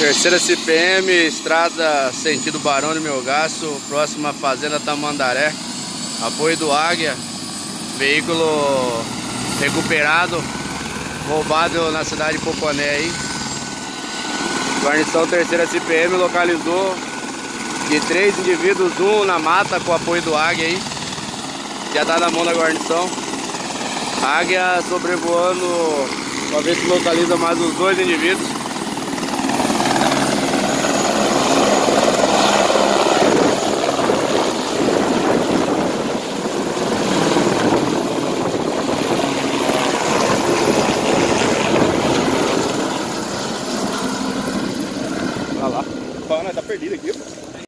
Terceira CPM, estrada sentido Barão de Melgaço, próxima fazenda Tamandaré. Apoio do Águia, veículo recuperado, roubado na cidade de Poconé aí. Guarnição Terceira CPM localizou de 3 indivíduos, um na mata com apoio do Águia aí. Já tá na mão da guarnição. Águia sobrevoando pra ver se localiza mais os 2 indivíduos. Olha lá. Tá perdido aqui, pô.